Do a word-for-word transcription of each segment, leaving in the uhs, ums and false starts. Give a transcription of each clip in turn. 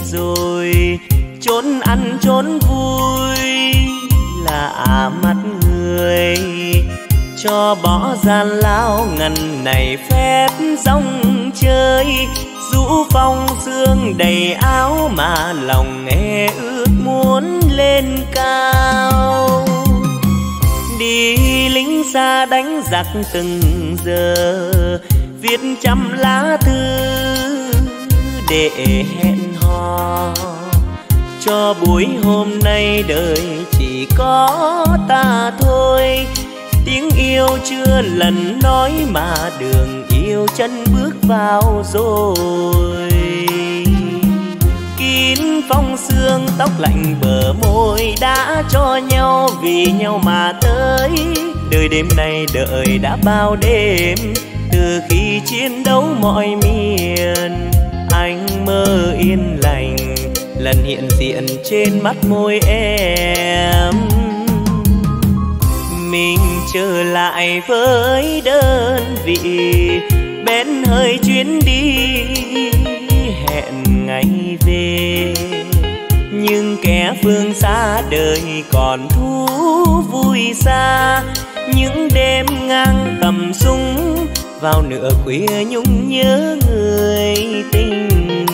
rồi, trốn ăn trốn vui lạ mắt người, cho bỏ gian lao ngần này phép rong chơi. Rũ phong sương đầy áo mà lòng nghe ước muốn lên cao. Đi lính xa đánh giặc từng giờ, viết trăm lá thư để hẹn hò, cho buổi hôm nay đời chỉ có ta thôi. Tiếng yêu chưa lần nói mà đường yêu chân bước vào rồi. Kín phong sương tóc lạnh bờ môi đã cho nhau vì nhau mà tới. Đời đêm nay đợi đã bao đêm, từ khi chiến đấu mọi miền. Anh mơ yên lành lần hiện diện trên mắt môi em. Mình trở lại với đơn vị, bén hơi chuyến đi hẹn ngày về. Nhưng kẻ phương xa đời còn thú vui xa, những đêm ngang tầm súng vào nửa khuya nhung nhớ người tình.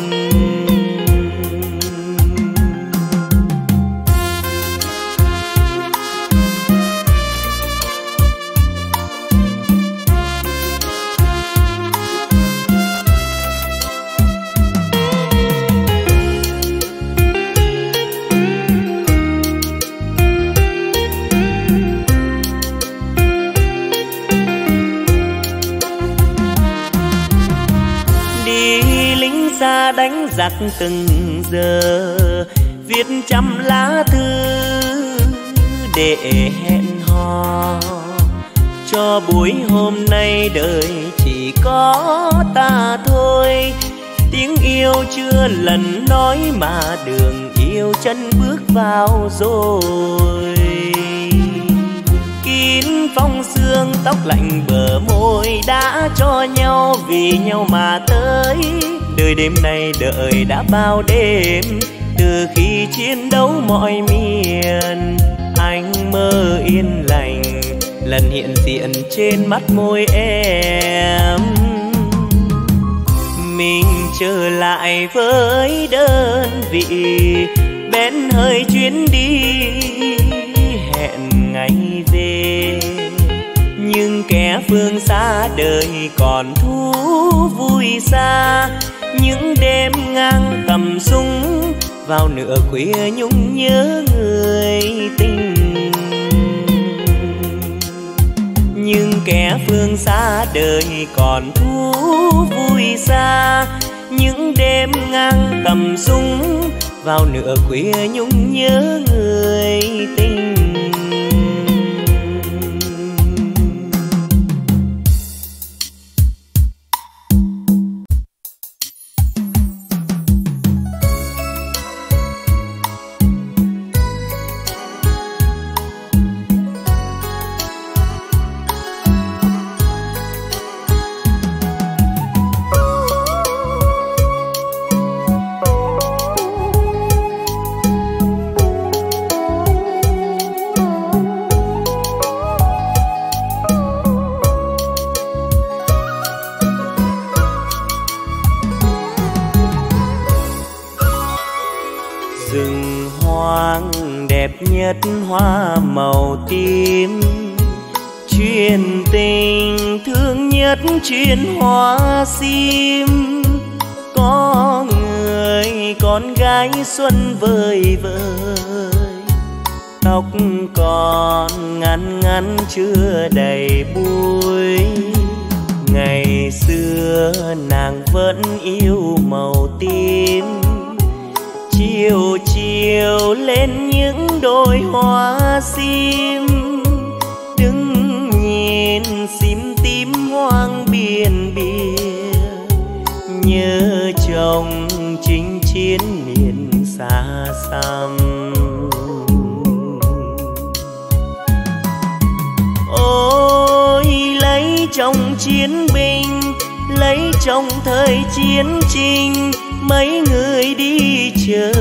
Ra đánh giặc từng giờ, viết trăm lá thư để hẹn hò, cho buổi hôm nay đời chỉ có ta thôi. Tiếng yêu chưa lần nói mà đường yêu chân bước vào rồi. Kín phong sương tóc lạnh bờ môi đã cho nhau vì nhau mà tới. Đời đêm nay đợi đã bao đêm, từ khi chiến đấu mọi miền. Anh mơ yên lành lần hiện diện trên mắt môi em. Mình trở lại với đơn vị, bén hơi chuyến đi hẹn ngày về. Nhưng kẻ phương xa đời còn thú vui xa, những đêm ngang tầm súng vào nửa khuya nhung nhớ người tình. Nhưng kẻ phương xa đời còn thú vui xa, những đêm ngang tầm súng vào nửa khuya nhung nhớ người tình. Nhất hoa màu tím, truyền tình thương nhất truyền hoa sim. Có người con gái xuân vơi vơi, tóc còn ngắn ngắn chưa đầy búi. Ngày xưa nàng vẫn yêu màu tím, chiều chiều lên những đôi hoa sim. Đứng nhìn sim tím hoang biên bìa, nhớ chồng chinh chiến miền xa xăm. Ôi lấy chồng chiến binh, lấy chồng thời chiến tranh, mấy người đi trở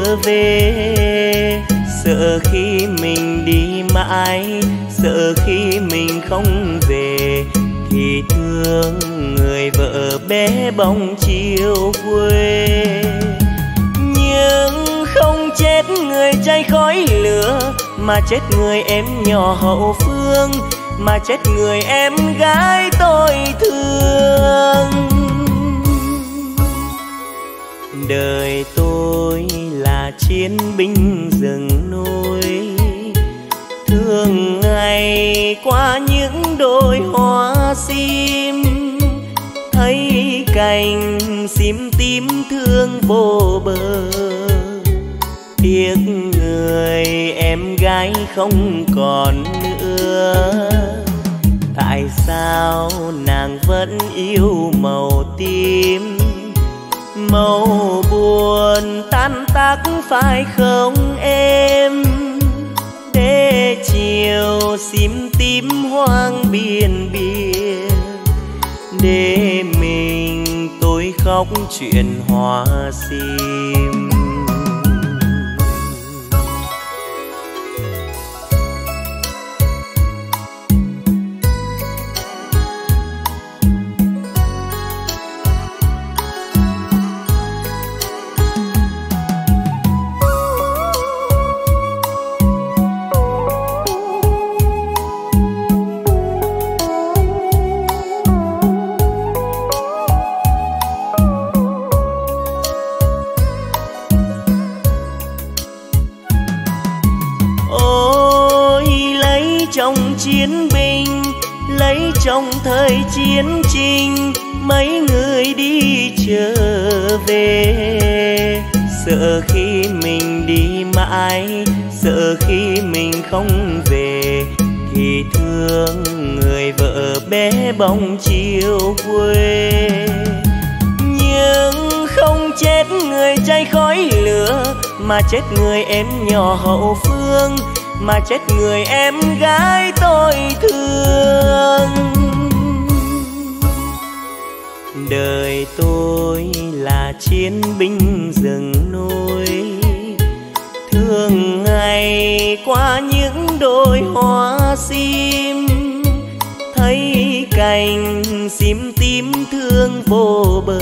về. Sợ khi mình đi mãi, sợ khi mình không về, thì thương người vợ bé bóng chiều quê. Nhưng không chết người cháy khói lửa, mà chết người em nhỏ hậu phương, mà chết người em gái tôi thương. Đời tôi là chiến binh rừng núi, thường ngày qua những đồi hoa sim, thấy cành sim tím thương vô bờ. Tiếc người em gái không còn nữa, tại sao nàng vẫn yêu màu tím? Màu buồn tan tác phải không em? Để chiều sim tím hoang biển biệt, để mình tôi khóc chuyện hoa sim. Chiến binh lấy trong thời chiến tranh, mấy người đi trở về. Sợ khi mình đi mãi, sợ khi mình không về, thì thương người vợ bé bóng chiều quê. Nhưng không chết người cháy khói lửa, mà chết người em nhỏ hậu phương, mà chết người em gái tôi thương. Đời tôi là chiến binh rừng núi, thường ngày qua những đồi hoa sim, thấy cành sim tím thương vô bờ.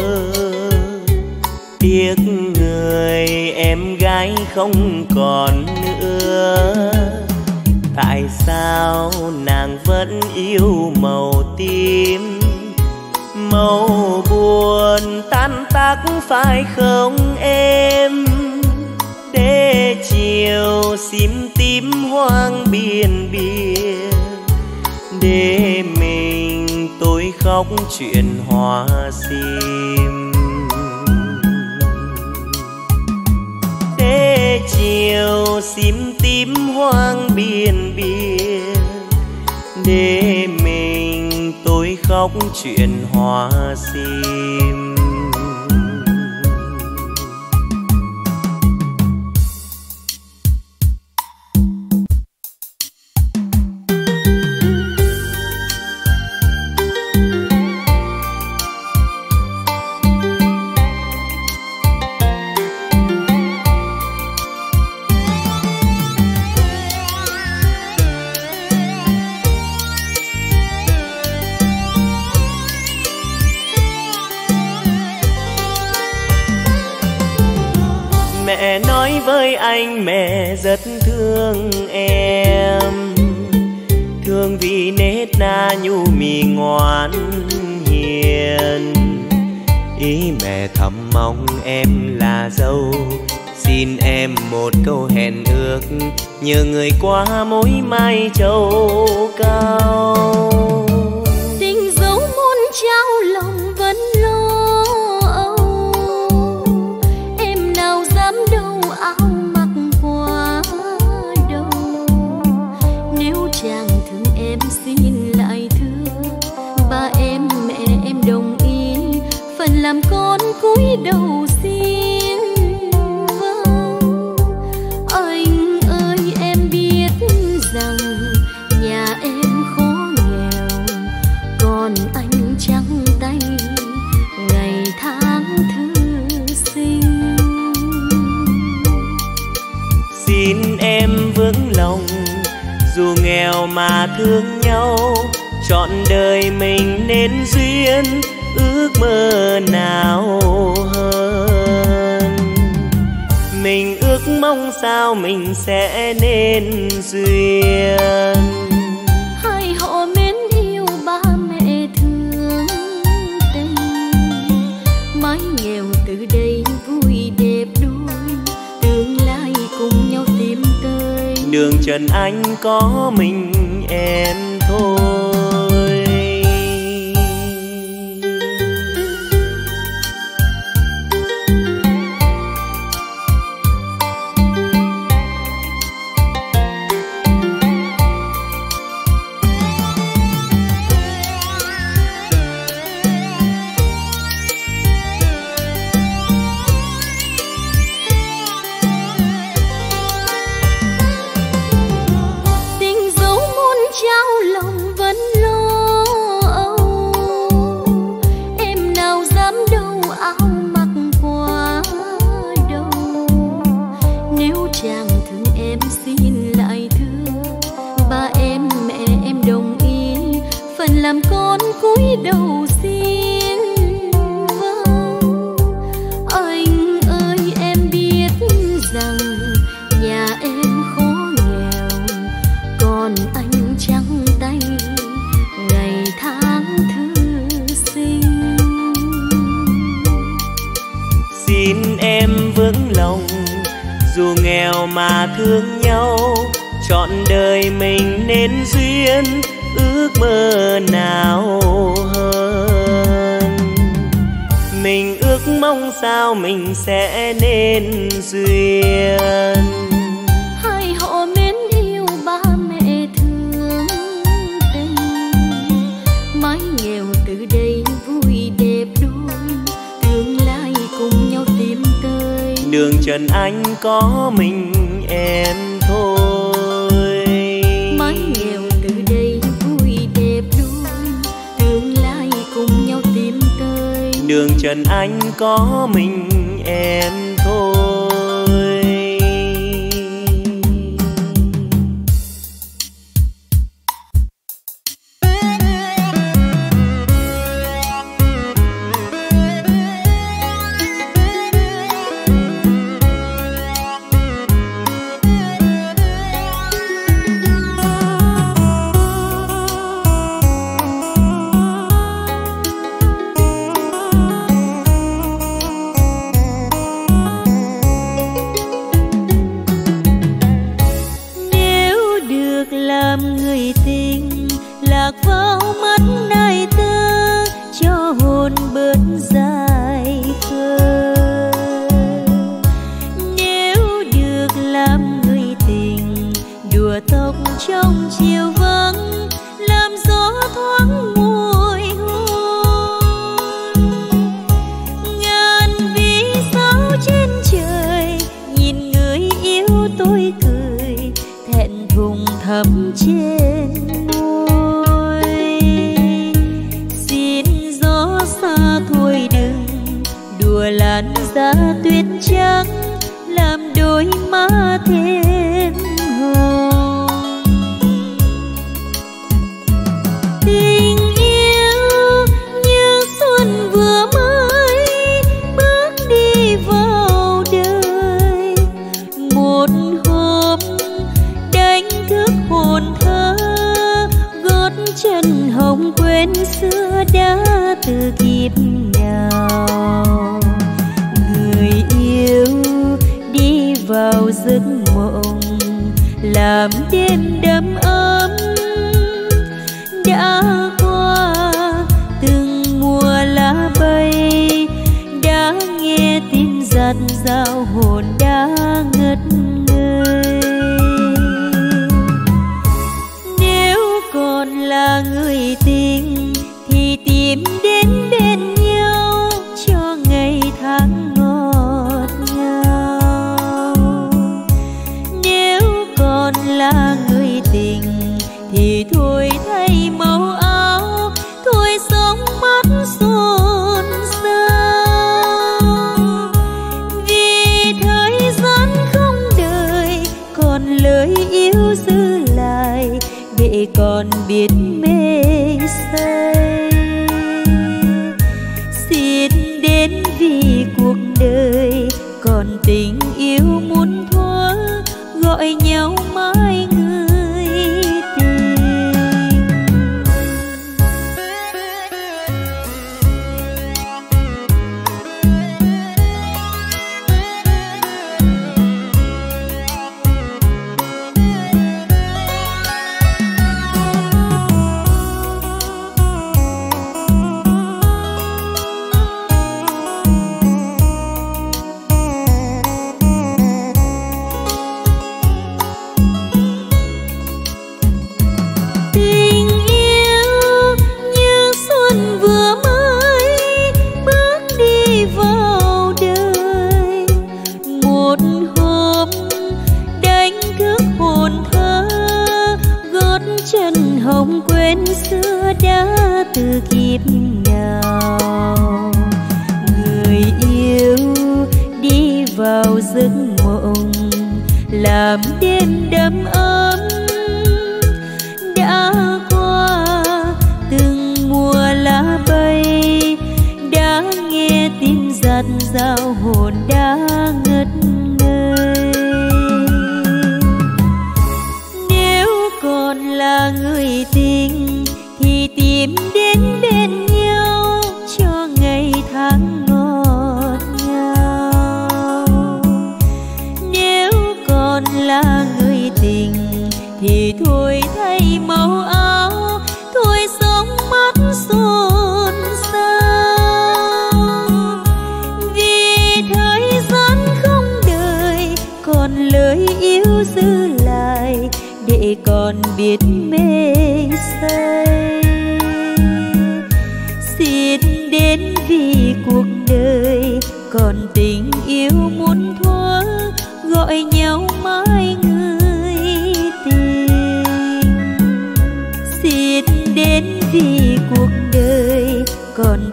Tiếc người em gái không còn nữa, tại sao nàng vẫn yêu màu tím? Màu buồn tan tác phải không em? Để chiều sim tím hoang biển biệt, để mình tôi khóc chuyện hoa sim. Để chiều sim tím hoang biển biệt, để mình tôi khóc chuyện hoa sim. Mẹ nói với anh mẹ rất thương em, thương vì nết na nhu mì ngoan hiền. Ý mẹ thầm mong em là dâu, xin em một câu hẹn ước, nhờ người qua mối mai châu cao. Tình dấu muôn trao lòng vẫn lo âu, em nào dám đâu áo mặc qua đâu. Nếu chàng thương em xin lại thưa, ba em mẹ em đồng ý, phần làm con cúi đầu xin. Vâng anh ơi, em biết rằng nhà em khó nghèo, còn anh trắng tay ngày tháng thư sinh. dù nghèo mà thương nhau, trọn đời mình nên duyên, ước mơ nào hơn. Mình ước mong sao mình sẽ nên duyên. Hai họ mến yêu ba mẹ thương tình, mái nghèo từ đây vui đẹp đôi, tương lai cùng nhau tìm tới. Đường trần anh có mình em thôi. Làm con cúi đầu xin vâng. Anh ơi em biết rằng nhà em khó nghèo, còn anh trắng tay ngày tháng thư sinh. Xin em vững lòng, dù nghèo mà thương nhau, trọn đời mình nên duyên, ước mơ nào hơn. Mình ước mong sao mình sẽ nên duyên. Hai họ mến yêu ba mẹ thương tình, mái nghèo từ đây vui đẹp đôi, tương lai cùng nhau tìm tới. Đường trần anh có mình em thôi. Mái nghèo từ đây đường trần anh có mình em thôi. Vì thời gian không đợi còn biết mê say. Xin đến vì cuộc đời còn tình yêu muốn thuở, gọi nhau mãi người tình. Không quên xưa đã từ kiếp nào, người yêu đi vào giấc mộng làm đêm đầm ấm. Đã qua từng mùa lá bay, đã nghe tiếng giặt dao hồn đã ngất ngây. Nếu còn là người tình thì tìm đến bên nhau cho ngày tháng ngọt ngào. Nếu còn là người tình thì thôi thay màu áo, thôi sống mắt xôn xao. Vì thời gian không đợi, còn lời yêu giữ lại để còn biết mê say. Xin đến vì cuộc đời còn tình yêu muốn thuở, gọi nhau mãi người tình. Xin đến vì cuộc đời còn